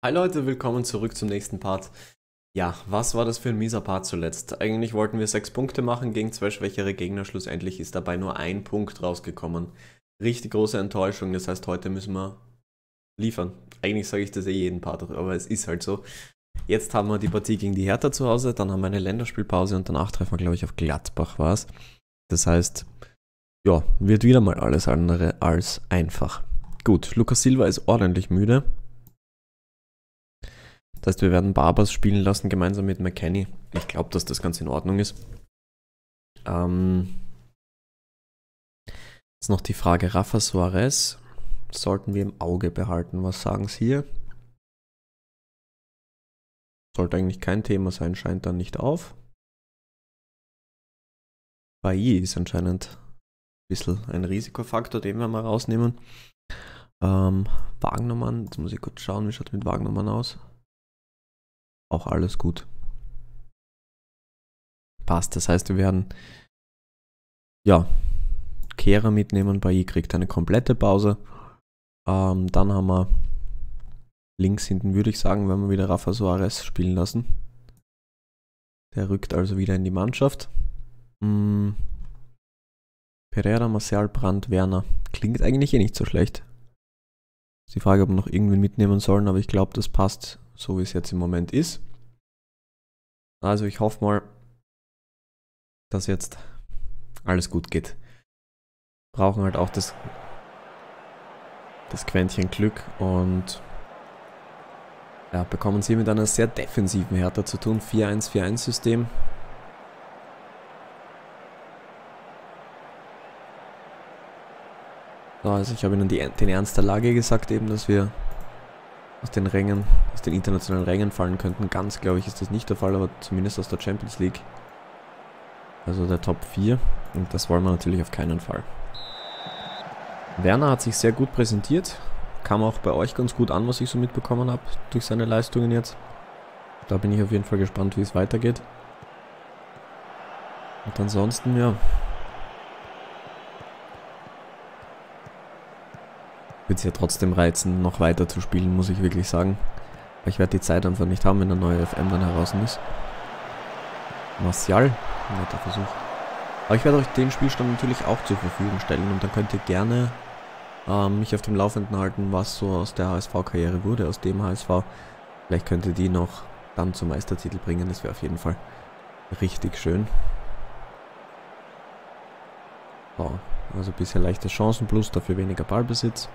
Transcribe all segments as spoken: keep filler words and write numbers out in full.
Hi Leute, willkommen zurück zum nächsten Part. Ja, was war das für ein mieser Part zuletzt? Eigentlich wollten wir sechs Punkte machen gegen zwei schwächere Gegner, schlussendlich ist dabei nur ein Punkt rausgekommen. Richtig große Enttäuschung, das heißt, heute müssen wir liefern. Eigentlich sage ich das eh jeden Part, aber es ist halt so. Jetzt haben wir die Partie gegen die Hertha zu Hause, dann haben wir eine Länderspielpause und danach treffen wir, glaube ich, auf Gladbach war es. Das heißt, ja, wird wieder mal alles andere als einfach. Gut, Lucas Silva ist ordentlich müde. Das heißt, wir werden Barbas spielen lassen, gemeinsam mit McKennie. Ich glaube, dass das ganz in Ordnung ist. Ähm, jetzt noch die Frage, Rafa Suarez sollten wir im Auge behalten. Was sagen Sie hier? Sollte eigentlich kein Thema sein, scheint dann nicht auf. Bailly ist anscheinend ein bisschen ein Risikofaktor, den wir mal rausnehmen. Ähm, Wagnermann, jetzt muss ich kurz schauen, wie schaut es mit Wagnermann aus? Auch alles gut. Passt, das heißt, wir werden ja Kehrer mitnehmen. Bailly kriegt eine komplette Pause. Ähm, dann haben wir links hinten, würde ich sagen, wenn wir wieder Rafa Suarez spielen lassen. Der rückt also wieder in die Mannschaft. Hm. Pereira, Martial, Brandt, Werner. Klingt eigentlich eh nicht so schlecht. Ist die Frage, ob wir noch irgendwie mitnehmen sollen, aber ich glaube, das passt so, wie es jetzt im Moment ist. Also ich hoffe mal, dass jetzt alles gut geht. Brauchen halt auch das, das Quäntchen Glück und ja, bekommen sie mit einer sehr defensiven Hertha zu tun. vier eins vier eins System. So, also ich habe Ihnen die, den Ernst der Lage gesagt, eben, dass wir aus den Rängen, aus den internationalen Rängen fallen könnten. Ganz, glaube ich, ist das nicht der Fall, aber zumindest aus der Champions League. Also der Top vier. Und das wollen wir natürlich auf keinen Fall. Werner hat sich sehr gut präsentiert. Kam auch bei euch ganz gut an, was ich so mitbekommen habe, durch seine Leistungen jetzt. Da bin ich auf jeden Fall gespannt, wie es weitergeht. Und ansonsten, ja. Wird es ja trotzdem reizen, noch weiter zu spielen, muss ich wirklich sagen. Aber ich werde die Zeit einfach nicht haben, wenn der neue F M dann heraus ist. Martial, netter Versuch. Aber ich werde euch den Spielstand natürlich auch zur Verfügung stellen und dann könnt ihr gerne ähm, mich auf dem Laufenden halten, was so aus der H S V-Karriere wurde, aus dem H S V. Vielleicht könnt ihr die noch dann zum Meistertitel bringen, das wäre auf jeden Fall richtig schön. So, also bisher leichte Chancen plus, dafür weniger Ballbesitz.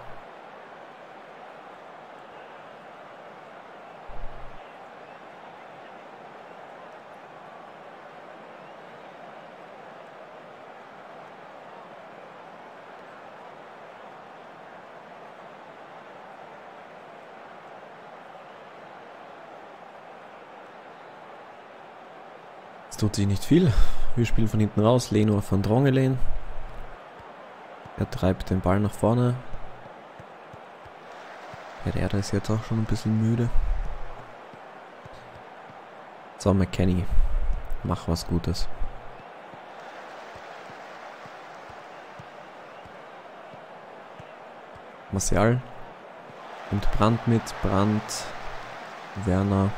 Es tut sich nicht viel. Wir spielen von hinten raus. Leno von Drongelen. Er treibt den Ball nach vorne. Pereira ist jetzt auch schon ein bisschen müde. So, McKennie. Mach was Gutes. Martial. Und Brandt mit. Brandt. Werner.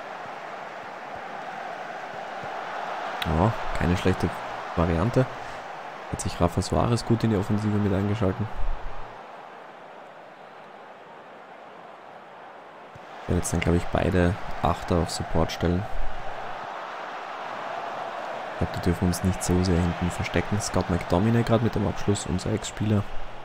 Oh, keine schlechte Variante. Hat sich Rafa Suarez gut in die Offensive mit eingeschalten. Ich werde jetzt dann, glaube ich, beide Achter auf Support stellen. Ich glaube, die dürfen uns nicht so sehr hinten verstecken. Scott McTominay gerade mit dem Abschluss, unser Ex-Spieler.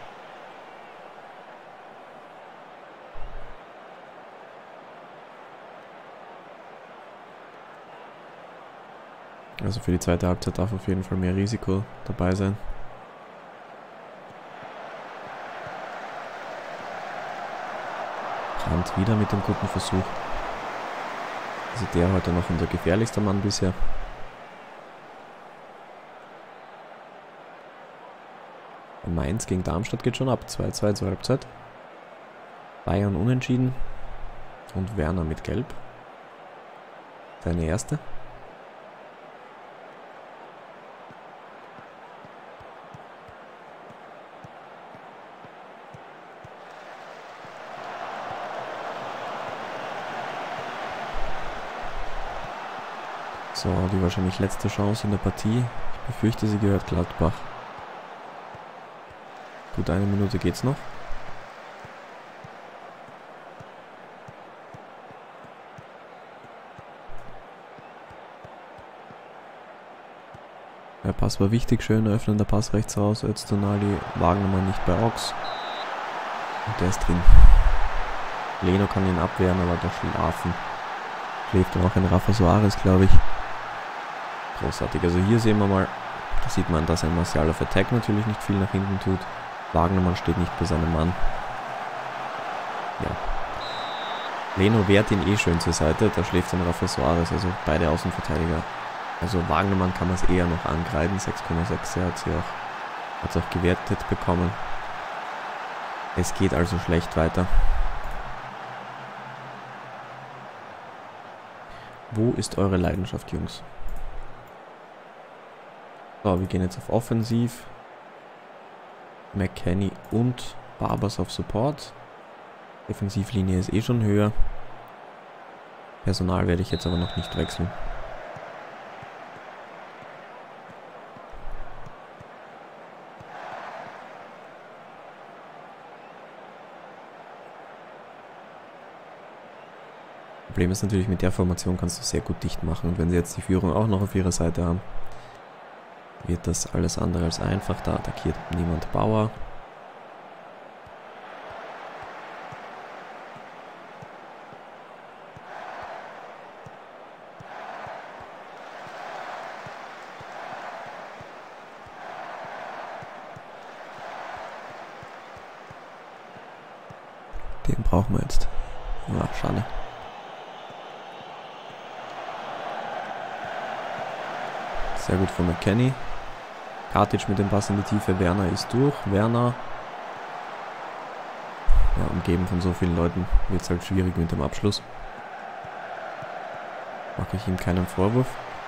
Also für die zweite Halbzeit darf auf jeden Fall mehr Risiko dabei sein. Brandt wieder mit dem guten Versuch. Also der heute noch unser gefährlichster Mann bisher. Mainz gegen Darmstadt geht schon ab. zwei zwei zur Halbzeit. Bayern unentschieden. Und Werner mit Gelb. Seine erste. So, die wahrscheinlich letzte Chance in der Partie. Ich befürchte, sie gehört Gladbach. Gut, eine Minute geht's noch. Der Pass war wichtig, schön öffnender Pass rechts raus, Öztunali, Wagnermann nicht bei Ox. Und der ist drin. Leno kann ihn abwehren, aber da schlafen. Schläft dann auch ein Rafa Soares, glaube ich. Großartig, also hier sehen wir mal, da sieht man, dass ein Martial auf Attack natürlich nicht viel nach hinten tut. Wagnermann steht nicht bei seinem Mann. Ja. Leno wehrt ihn eh schön zur Seite, da schläft dann Rafa Soares, also beide Außenverteidiger. Also Wagnermann kann man es eher noch angreifen, sechs Komma sechs, er hat sie auch, hat's auch gewertet bekommen. Es geht also schlecht weiter. Wo ist eure Leidenschaft, Jungs? So, wir gehen jetzt auf Offensiv. McKennie und Barbers auf Support. Defensivlinie ist eh schon höher. Personal werde ich jetzt aber noch nicht wechseln. Problem ist natürlich, mit der Formation kannst du sehr gut dicht machen. Und wenn sie jetzt die Führung auch noch auf ihrer Seite haben, wird das alles andere als einfach. Da attackiert niemand Bauer. Den brauchen wir jetzt. Ja, schade. Sehr gut von McKennie. Katic mit dem Pass in die Tiefe. Werner ist durch. Werner. Ja, umgeben von so vielen Leuten wird es halt schwierig mit dem Abschluss. Mache ich ihm keinen Vorwurf.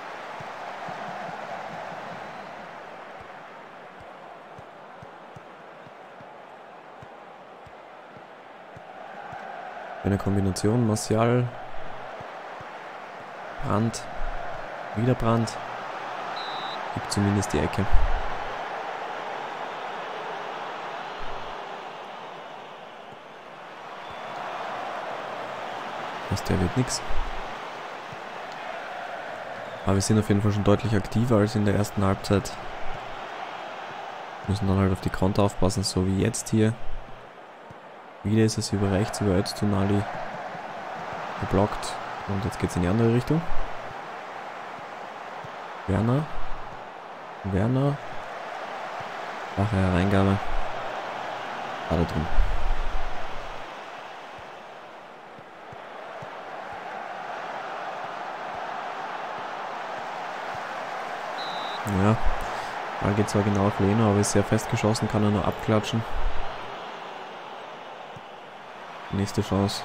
Eine Kombination. Martial. Brandt. Wieder Brandt. Gibt zumindest die Ecke. Aus der wird nichts. Aber wir sind auf jeden Fall schon deutlich aktiver als in der ersten Halbzeit. Müssen dann halt auf die Konter aufpassen, so wie jetzt hier. Wieder ist es über rechts, über Öztunali geblockt. Und jetzt geht es in die andere Richtung. Werner. Werner. Flache Hereingabe. Gerade drin. Ja. Ball geht zwar genau auf Leno, aber ist sehr fest geschossen, kann er nur abklatschen. Nächste Chance.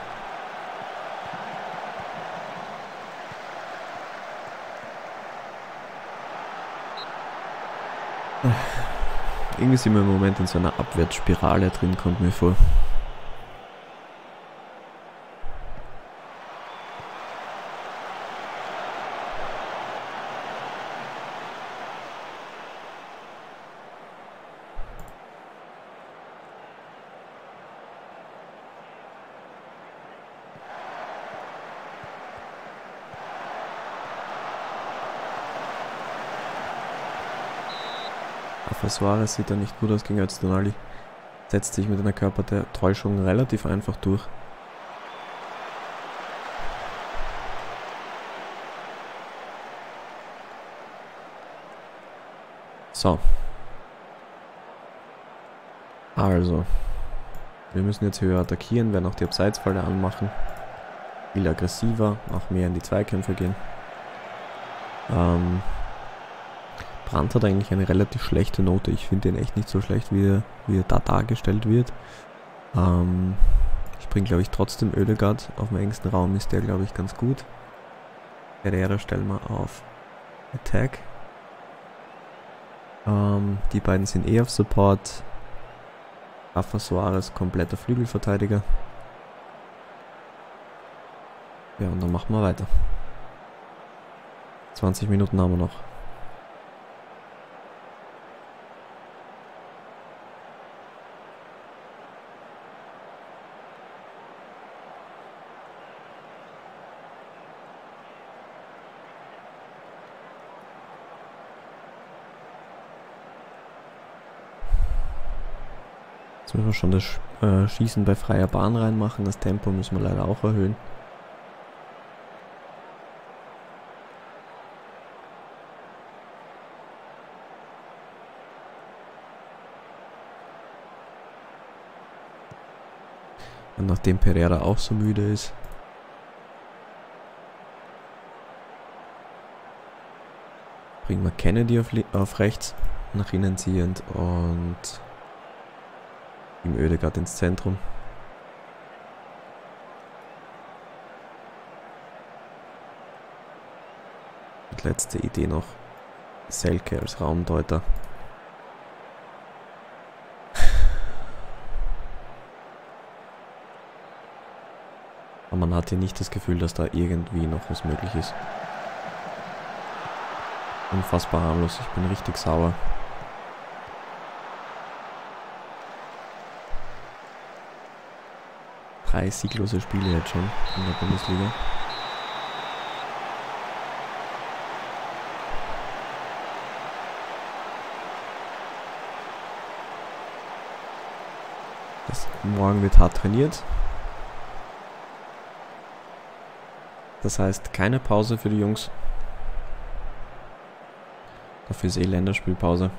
Irgendwie sind wir im Moment in so einer Abwärtsspirale drin, kommt mir vor. Suarez sieht da nicht gut aus gegen Öztunali. Setzt sich mit einer Körpertäuschung relativ einfach durch. So. Also. Wir müssen jetzt höher attackieren, werden auch die Abseitsfalle anmachen. Viel aggressiver, auch mehr in die Zweikämpfe gehen. Ähm... Brandt hat eigentlich eine relativ schlechte Note. Ich finde ihn echt nicht so schlecht, wie er, wie er da dargestellt wird. Ähm, ich bringe, glaube ich, trotzdem Oedegaard. Auf dem engsten Raum ist der, glaube ich, ganz gut. Herrera stellen wir auf Attack. Ähm, die beiden sind eh auf Support. Rafa Soares, kompletter Flügelverteidiger. Ja, und dann machen wir weiter. zwanzig Minuten haben wir noch. Jetzt müssen wir schon das äh, Schießen bei freier Bahn reinmachen. Das Tempo müssen wir leider auch erhöhen. Und nachdem Pereira auch so müde ist, bringen wir Kennedy auf, auf rechts, nach innen ziehend und im Oedegaard ins Zentrum. Und letzte Idee noch, Selke als Raumdeuter. Aber man hat hier nicht das Gefühl, dass da irgendwie noch was möglich ist. Unfassbar harmlos, ich bin richtig sauer. Drei sieglose Spiele jetzt schon in der Bundesliga. Das, morgen wird hart trainiert. Das heißt, keine Pause für die Jungs. Dafür ist eh Länderspielpause.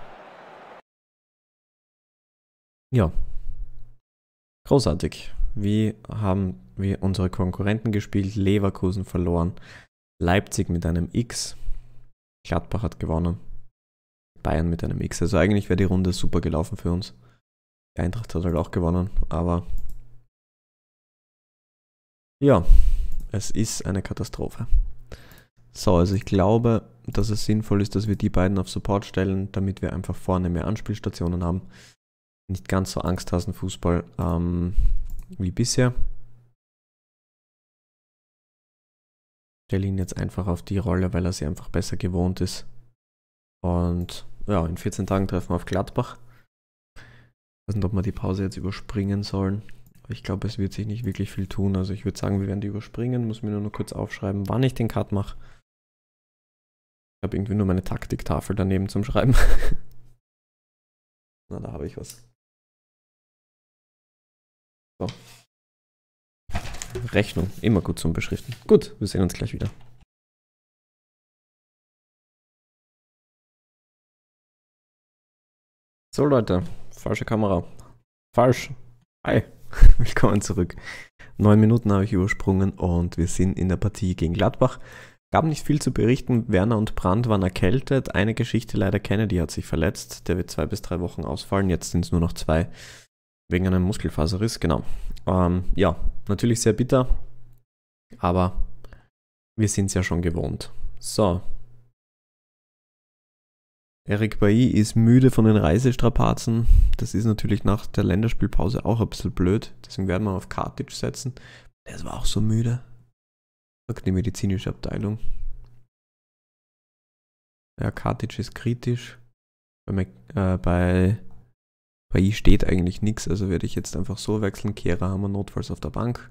Ja. Großartig. Wie haben wir unsere Konkurrenten gespielt? Leverkusen verloren. Leipzig mit einem X. Gladbach hat gewonnen. Bayern mit einem X. Also eigentlich wäre die Runde super gelaufen für uns. Die Eintracht hat halt auch gewonnen, aber ja, es ist eine Katastrophe. So, also ich glaube, dass es sinnvoll ist, dass wir die beiden auf Support stellen, damit wir einfach vorne mehr Anspielstationen haben. Nicht ganz so Angsthasenfußball ähm, wie bisher. Ich stelle ihn jetzt einfach auf die Rolle, weil er sie einfach besser gewohnt ist. Und ja, in vierzehn Tagen treffen wir auf Gladbach. Ich weiß nicht, ob wir die Pause jetzt überspringen sollen. Aber ich glaube, es wird sich nicht wirklich viel tun. Also ich würde sagen, wir werden die überspringen. Muss mir nur noch kurz aufschreiben, wann ich den Cut mache. Ich habe irgendwie nur meine Taktiktafel daneben zum Schreiben. Na, da habe ich was. So. Rechnung, immer gut zum Beschriften. Gut, wir sehen uns gleich wieder. So Leute, falsche Kamera. Falsch. Hi, willkommen zurück. Neun Minuten habe ich übersprungen und wir sind in der Partie gegen Gladbach. Gab nicht viel zu berichten. Werner und Brandt waren erkältet. Eine Geschichte leider, Kennedy hat sich verletzt. Der wird zwei bis drei Wochen ausfallen. Jetzt sind es nur noch zwei. Wegen einem Muskelfaserriss, genau. Ähm, ja, natürlich sehr bitter. Aber wir sind es ja schon gewohnt. So. Eric Bailly ist müde von den Reisestrapazen. Das ist natürlich nach der Länderspielpause auch ein bisschen blöd. Deswegen werden wir auf Katic setzen. Der war auch so müde. Sagt die medizinische Abteilung. Ja, Katic ist kritisch. Bei, äh, bei Bailly steht eigentlich nichts, also werde ich jetzt einfach so wechseln. Kehrer haben wir notfalls auf der Bank.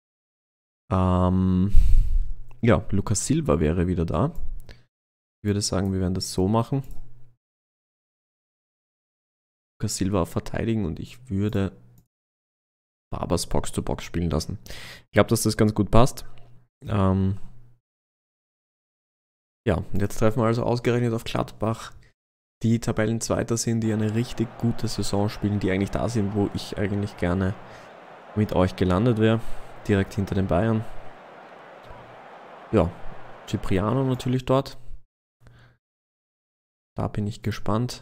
Ähm, ja, Lucas Silva wäre wieder da. Ich würde sagen, wir werden das so machen. Lucas Silva auf verteidigen und ich würde Barbas Box-to-Box spielen lassen. Ich glaube, dass das ganz gut passt. Ähm, ja, und jetzt treffen wir also ausgerechnet auf Gladbach, die Tabellenzweiter sind, die eine richtig gute Saison spielen, die eigentlich da sind, wo ich eigentlich gerne mit euch gelandet wäre. Direkt hinter den Bayern. Ja, Cipriano natürlich dort. Da bin ich gespannt.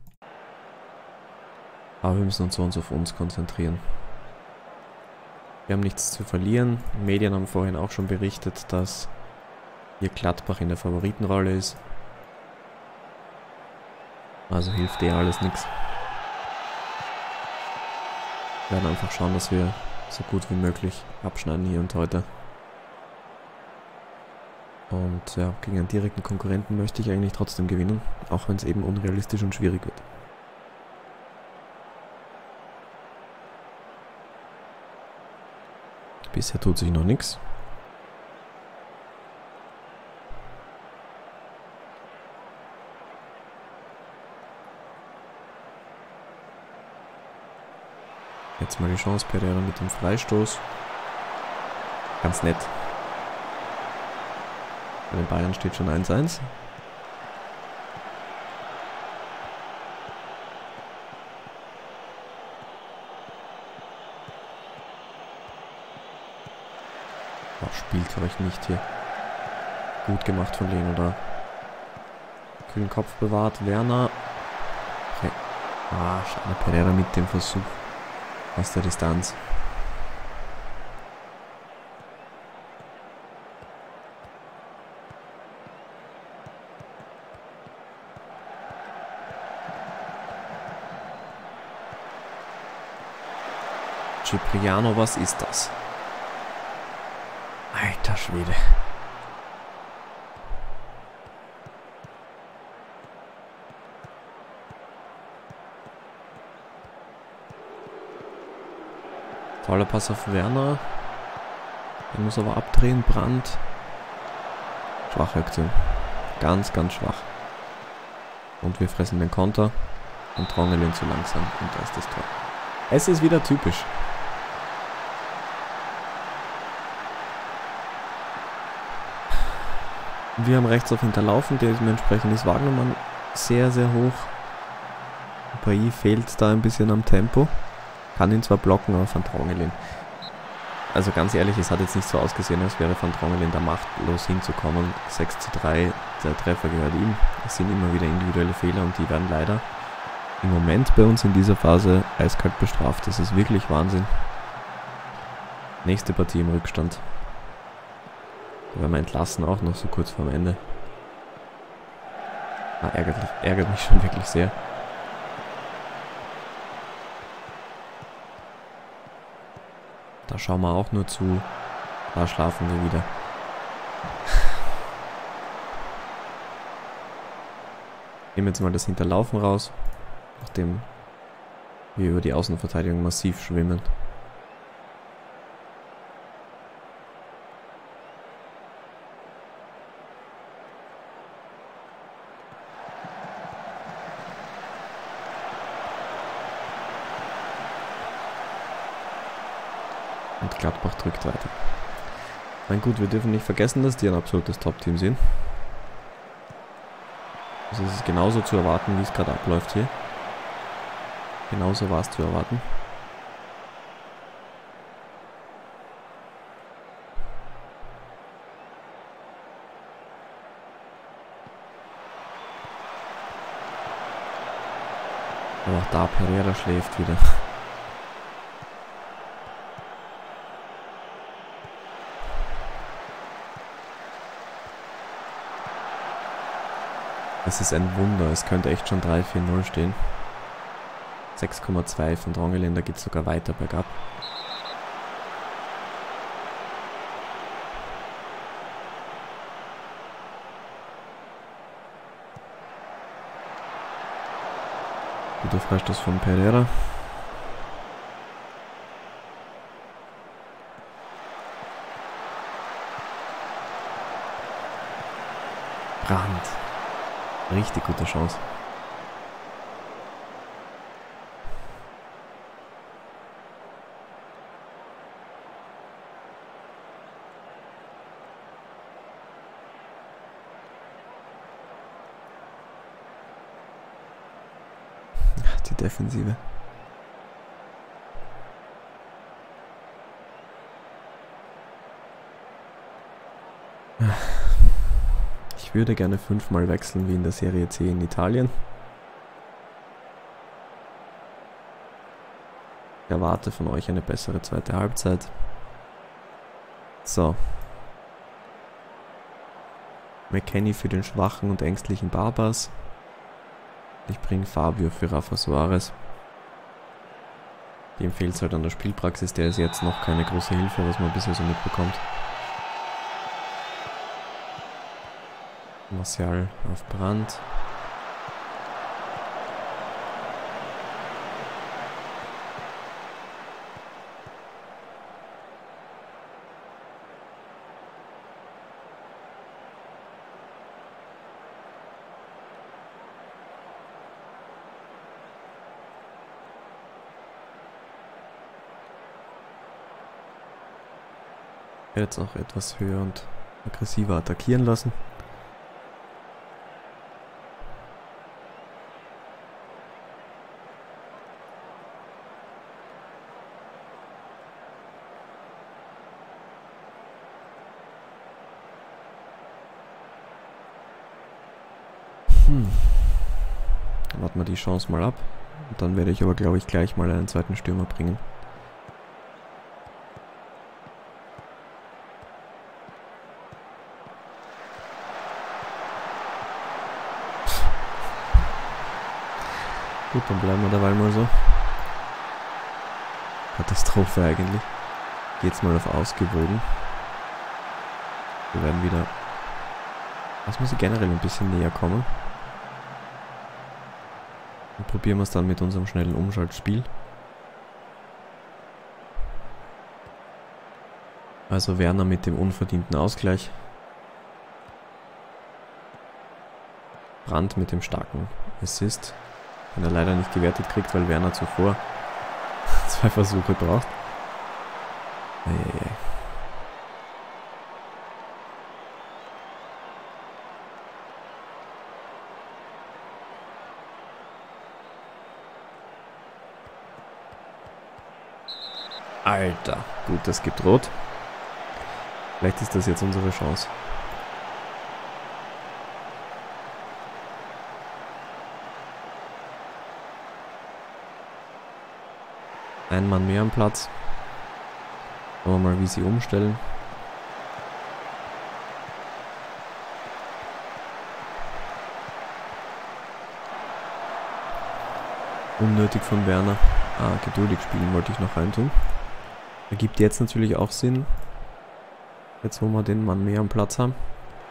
Aber wir müssen uns so und so auf uns konzentrieren. Wir haben nichts zu verlieren. Die Medien haben vorhin auch schon berichtet, dass hier Gladbach in der Favoritenrolle ist. Also hilft eh alles nichts. Wir werden einfach schauen, dass wir so gut wie möglich abschneiden hier und heute. Und ja, gegen einen direkten Konkurrenten möchte ich eigentlich trotzdem gewinnen, auch wenn es eben unrealistisch und schwierig wird. Bisher tut sich noch nichts. Jetzt mal die Chance, Pereira mit dem Freistoß. Ganz nett. Bei den Bayern steht schon eins eins. Oh, spielt euch nicht hier. Gut gemacht von Leno da. Kühlen Kopf bewahrt. Werner. Okay. Ah, schade. Pereira mit dem Versuch aus der Distanz. Cipriano, was ist das? Alter Schwede. Toller Pass auf Werner. Der muss aber abdrehen. Brandt. Schwache Aktion. Ganz, ganz schwach. Und wir fressen den Konter. Und Drongelin zu langsam. Und da ist das Tor. Es ist wieder typisch. Wir haben rechts auf Hinterlaufen, dementsprechend ist Wagnermann sehr, sehr hoch. Bailly fehlt da ein bisschen am Tempo. Kann ihn zwar blocken, aber Van Drongelin. Also ganz ehrlich, es hat jetzt nicht so ausgesehen, als wäre Van Drongelin da machtlos hinzukommen. sechs zu drei, der Treffer gehört ihm. Es sind immer wieder individuelle Fehler und die werden leider im Moment bei uns in dieser Phase eiskalt bestraft. Das ist wirklich Wahnsinn. Nächste Partie im Rückstand. Da werden wir entlassen, auch noch so kurz vorm Ende. Ah, ärgert, ärgert mich schon wirklich sehr. Da schauen wir auch nur zu. Da schlafen wir wieder. Nehmen jetzt mal das Hinterlaufen raus, nachdem wir über die Außenverteidigung massiv schwimmen. Und Gladbach drückt weiter. Mein gut, wir dürfen nicht vergessen, dass die ein absolutes Top-Team sind. Also es ist genauso zu erwarten, wie es gerade abläuft hier. Genauso war es zu erwarten. Aber auch da, Pereira schläft wieder. Es ist ein Wunder, es könnte echt schon drei vier null stehen. sechs Komma zwei von Drongelin, da geht es sogar weiter bergab. Guter Freistoß von Pereira. Brandt. Richtig gute Chance. Die Defensive. Ich würde gerne fünfmal wechseln wie in der Serie C in Italien. Ich erwarte von euch eine bessere zweite Halbzeit. So. McKennie für den schwachen und ängstlichen Barbas. Ich bringe Fabio für Rafa Suarez. Dem fehlt es halt an der Spielpraxis, der ist jetzt noch keine große Hilfe, was man bisher so mitbekommt. Martial auf Brandt. Jetzt auch etwas höher und aggressiver attackieren lassen. Hm. Warten wir die Chance mal ab. Und dann werde ich aber, glaube ich, gleich mal einen zweiten Stürmer bringen. Gut, dann bleiben wir dabei mal so. Katastrophe eigentlich. Geht's mal auf ausgewogen. Wir werden wieder... Das muss generell ein bisschen näher kommen. Und probieren wir es dann mit unserem schnellen Umschaltspiel. Also Werner mit dem unverdienten Ausgleich. Brandt mit dem starken Assist. Den er leider nicht gewertet kriegt, weil Werner zuvor zwei Versuche braucht. Eieiei. Alter, gut, das gibt rot. Vielleicht ist das jetzt unsere Chance. Ein Mann mehr am Platz. Schauen wir mal, wie sie umstellen. Unnötig von Werner. Ah, geduldig spielen wollte ich noch reintun. Ergibt jetzt natürlich auch Sinn. Jetzt, wo wir den Mann mehr am Platz haben.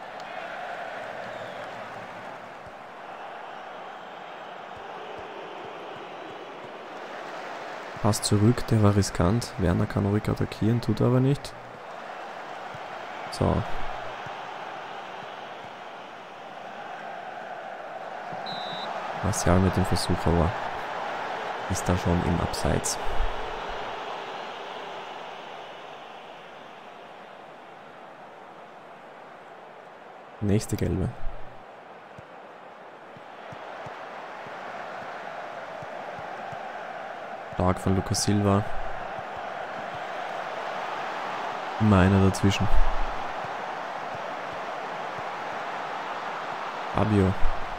Pass zurück, der war riskant. Werner kann ruhig attackieren, tut aber nicht. So. Martial mit dem Versuch, aber ist da schon im Abseits. Nächste gelbe. Stark von Lucas Silva. Immer einer dazwischen. Fabio.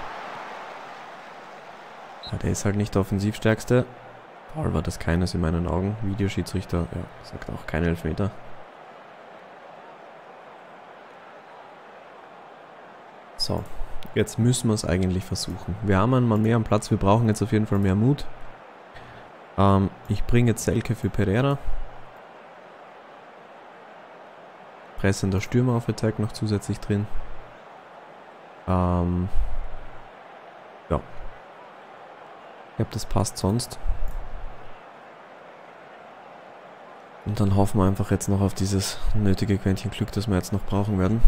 Ja, der ist halt nicht der Offensivstärkste. Paul war das keines in meinen Augen. Videoschiedsrichter, ja, sagt auch kein Elfmeter. So, jetzt müssen wir es eigentlich versuchen. Wir haben einen Mann mehr am Platz, wir brauchen jetzt auf jeden Fall mehr Mut. Ähm, ich bringe jetzt Selke für Pereira. Pressender Stürmer auf Attack noch zusätzlich drin. Ähm, ja. Ich glaube, das passt sonst. Und dann hoffen wir einfach jetzt noch auf dieses nötige Quäntchen Glück, das wir jetzt noch brauchen werden.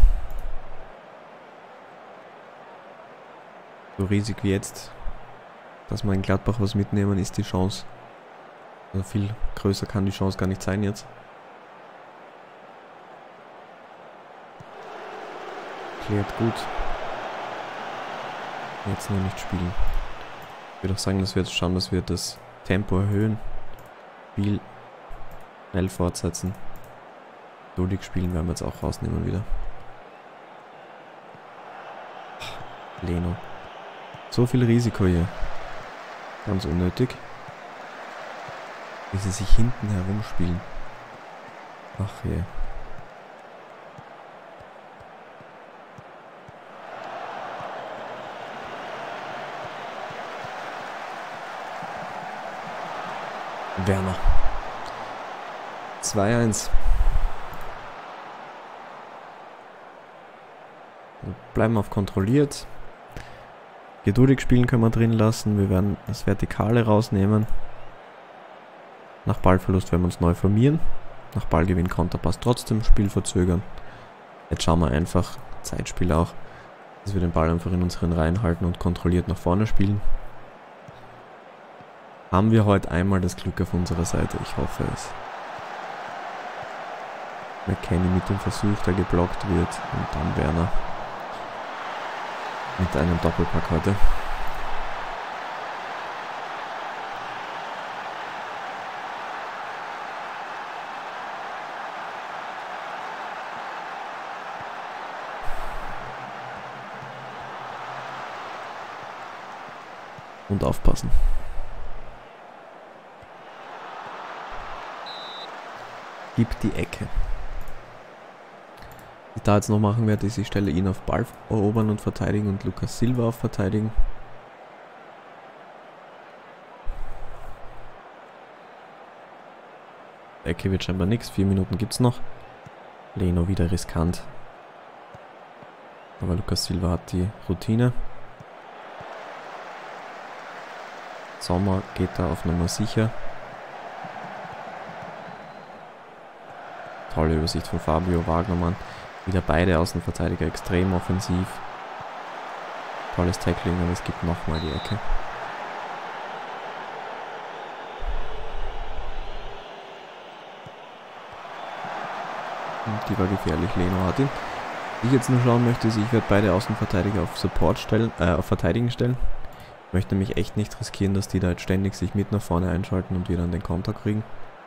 So riesig wie jetzt, dass wir in Gladbach was mitnehmen, ist die Chance. Also viel größer kann die Chance gar nicht sein jetzt. Klärt gut. Jetzt nur nicht spielen. Ich würde auch sagen, dass wir jetzt schauen, dass wir das Tempo erhöhen. Spiel schnell fortsetzen. Duldig spielen werden wir jetzt auch rausnehmen wieder. Leno. So viel Risiko hier. Ganz unnötig. Wie sie sich hinten herumspielen. Ach je. Werner. zwei eins. Wir bleiben auf kontrolliert. Geduldig spielen können wir drin lassen. Wir werden das Vertikale rausnehmen. Nach Ballverlust werden wir uns neu formieren. Nach Ballgewinn Konterpass trotzdem, Spiel verzögern. Jetzt schauen wir einfach, Zeitspiel auch, dass wir den Ball einfach in unseren Reihen halten und kontrolliert nach vorne spielen. Haben wir heute einmal das Glück auf unserer Seite? Ich hoffe es. McKennie mit dem Versuch, der geblockt wird, und dann Werner mit einem Doppelpack heute. Und aufpassen. Gibt die Ecke. Was ich da jetzt noch machen werde, ist, ich stelle ihn auf Ball erobern und verteidigen und Lucas Silva auf verteidigen. Ecke wird scheinbar nichts, vier Minuten gibt es noch. Leno wieder riskant. Aber Lucas Silva hat die Routine. Sommer geht da auf Nummer sicher. Tolle Übersicht von Fabio Wagnermann. Wieder beide Außenverteidiger extrem offensiv. Tolles Tackling, und es gibt nochmal die Ecke. Und die war gefährlich, Leno hat ihn. Was ich jetzt nur schauen möchte, ist, ich werde beide Außenverteidiger auf Support stellen, äh, auf Verteidigen stellen. Ich möchte nämlich echt nicht riskieren, dass die da jetzt ständig sich mit nach vorne einschalten und wir dann den Konter kriegen.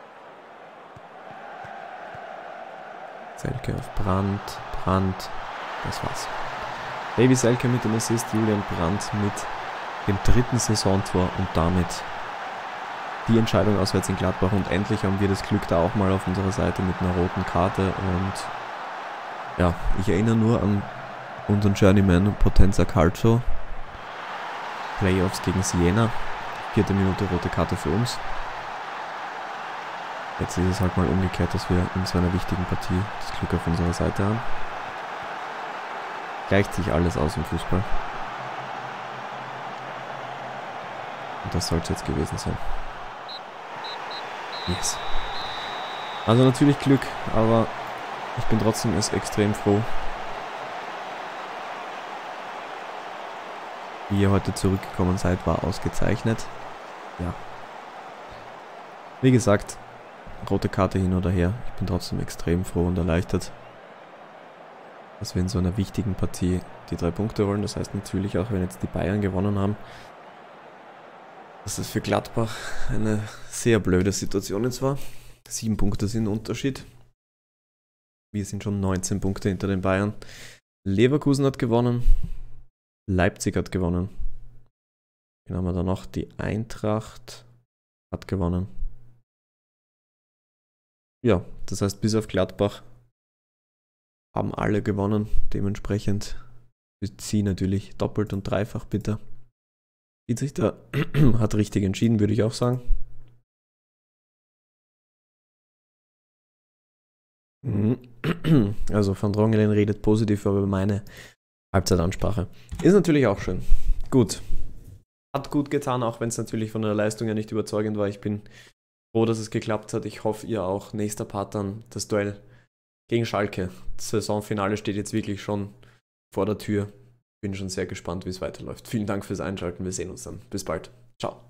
Selke auf Brandt, Brandt, das war's. Davy Selke mit dem Assist, Julian Brandt mit dem dritten Saisontor und damit die Entscheidung auswärts in Gladbach, und endlich haben wir das Glück da auch mal auf unserer Seite mit einer roten Karte. Und ja, ich erinnere nur an unseren Journeyman Potenza Calcio, Playoffs gegen Siena, vierte Minute rote Karte für uns. Jetzt ist es halt mal umgekehrt, dass wir in so einer wichtigen Partie das Glück auf unserer Seite haben. Gleicht sich alles aus im Fußball. Und das soll es jetzt gewesen sein. Yes. Also natürlich Glück, aber ich bin trotzdem extrem froh, wie ihr heute zurückgekommen seid, war ausgezeichnet. Ja. Wie gesagt, rote Karte hin oder her. Ich bin trotzdem extrem froh und erleichtert, dass wir in so einer wichtigen Partie die drei Punkte holen. Das heißt natürlich auch, wenn jetzt die Bayern gewonnen haben, dass es für Gladbach eine sehr blöde Situation jetzt war. Sieben Punkte sind Unterschied. Wir sind schon neunzehn Punkte hinter den Bayern. Leverkusen hat gewonnen. Leipzig hat gewonnen. Dann haben wir da noch, die Eintracht hat gewonnen. Ja, das heißt, bis auf Gladbach haben alle gewonnen. Dementsprechend ist sie natürlich doppelt und dreifach bitter. Schiedsrichter hat richtig entschieden, würde ich auch sagen. Also Van Drongelen redet positiv über meine Halbzeitansprache. Ist natürlich auch schön. Gut. Hat gut getan, auch wenn es natürlich von der Leistung ja nicht überzeugend war. Ich bin froh, dass es geklappt hat. Ich hoffe, ihr auch. Nächster Part dann das Duell gegen Schalke. Das Saisonfinale steht jetzt wirklich schon vor der Tür. Bin schon sehr gespannt, wie es weiterläuft. Vielen Dank fürs Einschalten. Wir sehen uns dann. Bis bald. Ciao.